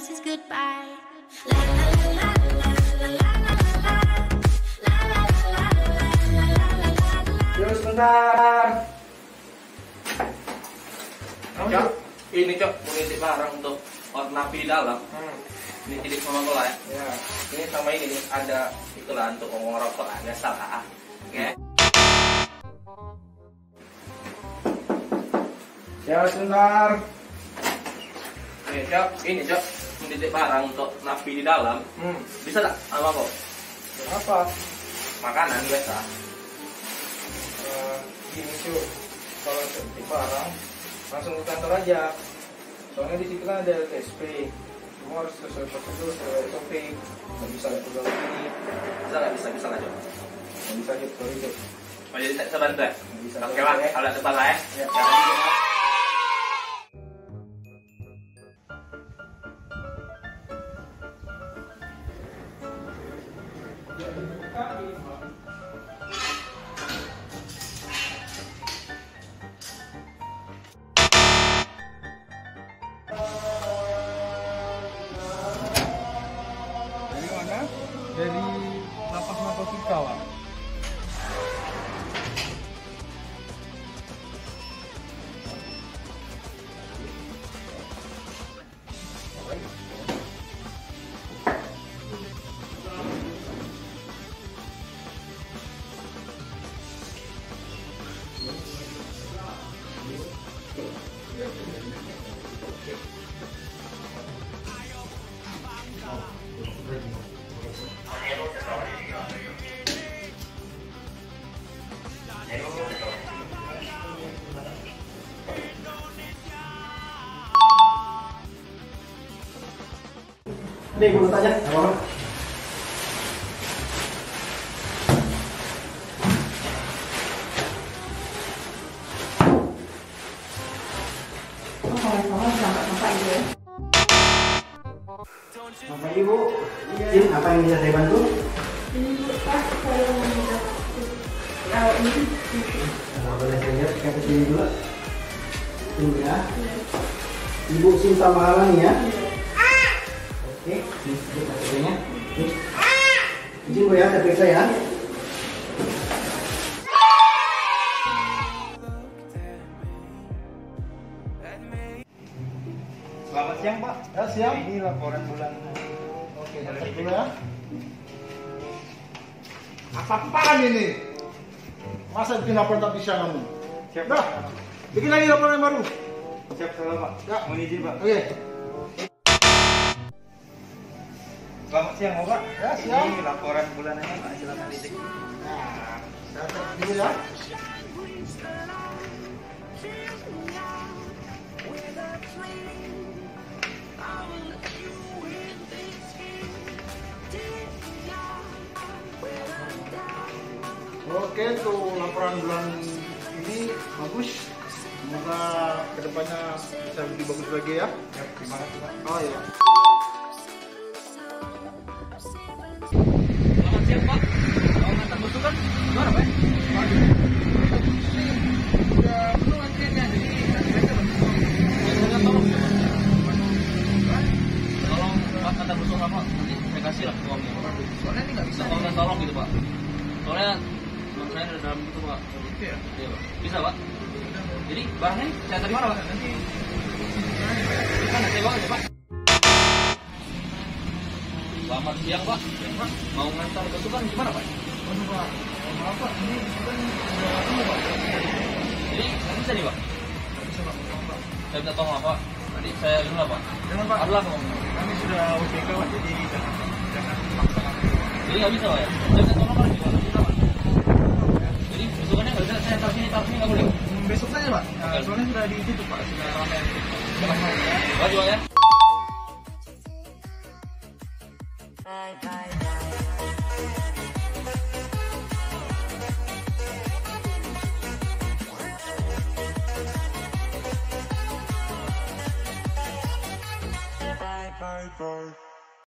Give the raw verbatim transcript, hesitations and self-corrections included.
this is goodbye. La la la la la la la la la la la. Yuk sebentar. Cok, ini cok, mau nitip barang untuk napi di dalam. Hmm. Ini titip sama gue lah ya. Ya. Ini sama ini nih, ada itulah untuk ngomong rokok lah, biasa lah. Oke. Ya sebentar. Oke cok, ini cok, mau nitip barang untuk napi di dalam. Hmm. Bisa tak sama kok? Apa? Makanan biasa. Uh, gini cuy, kalau seperti barang langsung ke kantor aja. Soalnya di situ kan ada T S P. Semua harus sesuai prosedur, sesuai S O P. Nggak bisa lihat pegang ini. Bisa nggak? Bisa, bisa nggak cok? Nggak bisa gitu, sorry cuy. Oh jadi saya bantu ya? Nggak bisa. Oke lah, kalau depan lah ya. Ya. Dari mana? Dari lapas narkotika, Pak. Nih, gue tanya. Apa? Bapak Ibu, izin apa yang bisa saya bantu? Ini Pak, saya mau minta kalau ini Nah, boleh saya lihat ke sini dulu. Ini ya. Ibu Sinta Mahalani ya. Oke, ini kita kerjanya. Izin Bu ya, saya periksa ya. Selamat siang, Pak. Ya, siap. Ini laporan bulan. Oke, catat dulu ya. Apa-apaan ini? Masa bikin laporan tak bisa kamu? Siap, Dah, Pak. bikin lagi laporan yang baru. Siap, salah, Pak. Ya. Mohon izin, Pak. Oke. Selamat siang, Pak. Ya, siap. Ini laporan bulanannya, Pak. Silakan titik. Nah, catat dulu ya. Oke, tuh laporan bulan ini bagus. Semoga kedepannya bisa lebih bagus lagi ya. Ya, terima kasih, Pak. Oh ya. Selamat siang Pak. Mau ngantar besukan? Gimana Pak? Udah penuh antriannya, jadi nanti mereka Tolong Tolong Pak ngantar besukan Pak. Nanti saya kasih lah uangnya. Soalnya ini nggak bisa kalau nggak tolong gitu Pak. Soalnya saya ada dalam itu Pak. Gitu ya. Iya Pak. Bisa Pak? Jadi barangnya ini saya dari mana Pak? Nanti kan saya bawa aja Pak. Selamat siang Pak. Mau ngantar besukan gimana Pak? Waduh Pak, maaf Pak, ini kan udah ketemu Pak. Jadi nggak bisa nih Pak. Nggak bisa Pak, tolong Pak. Saya minta tolong Pak. Nanti saya dulu lah Pak. Jangan Pak, Adalah Pak. kami sudah O T K Pak, jadi jangan jangan paksa kami. Jadi nggak bisa Pak ya? Saya minta tolong Pak gimana? Bisa Pak. Jadi besukannya nggak bisa saya taruh sini taruh sini nggak boleh. Hmm, besok saja Pak, nah, soalnya sudah ditutup Pak, sudah ramai. Pak jual ya. Bye bye bye.